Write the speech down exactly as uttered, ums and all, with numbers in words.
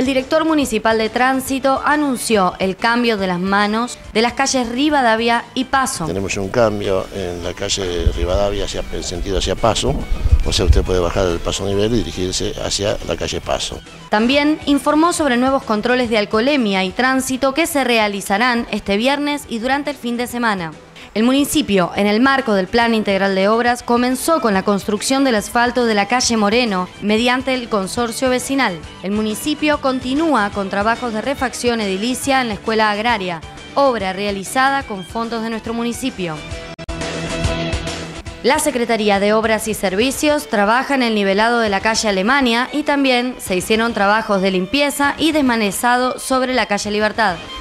El director municipal de tránsito anunció el cambio de las manos de las calles Rivadavia y Paso. Tenemos un cambio en la calle Rivadavia hacia, en sentido hacia Paso, o sea, usted puede bajar del Paso Nivel y dirigirse hacia la calle Paso. También informó sobre nuevos controles de alcoholemia y tránsito que se realizarán este viernes y durante el fin de semana. El municipio, en el marco del Plan Integral de Obras, comenzó con la construcción del asfalto de la calle Moreno mediante el consorcio vecinal. El municipio continúa con trabajos de refacción edilicia en la escuela agraria, obra realizada con fondos de nuestro municipio. La Secretaría de Obras y Servicios trabaja en el nivelado de la calle Alemania y también se hicieron trabajos de limpieza y desmanezado sobre la calle Libertad.